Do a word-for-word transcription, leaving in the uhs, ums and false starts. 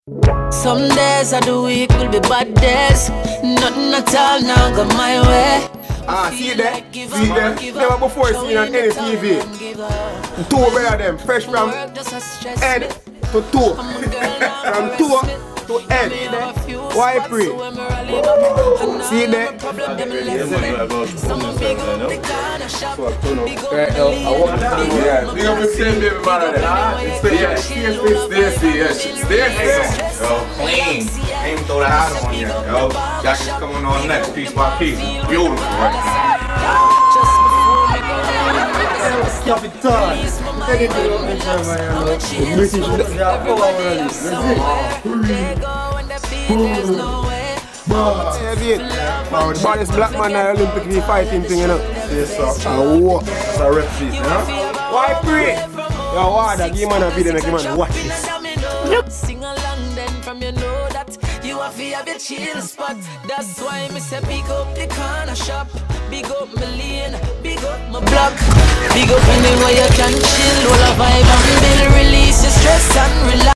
Some days of the week will be bad days. Nothing at all now go my way. Ah, see there? See there? Never before seen on any T V. Two better them, fresh from head to toe. From toe to head. Why pray? See there? Right now, I want to see yeah. We have the same baby mother there. Yeah, Stacy, yeah, Stacy. Yo, clean. Ain't throw the hat on yet, yo. Y'all shit coming on next, piece by piece. Beautiful right now. Capital. Take it to the picture, man. The British, they are power already. Let's see. The baddest black man in the Olympic V fighting thing, you know. Yes, sir. Oh, it's a rep sheet, you know? why pray? Yo, why that give man a video and give man watch this? Sing along then from you know that you have to have your chill spot. That's why me say big up the corner shop, big up my lane, big up my block, big up anywhere you can chill. All a vibe and build, release your stress and relax.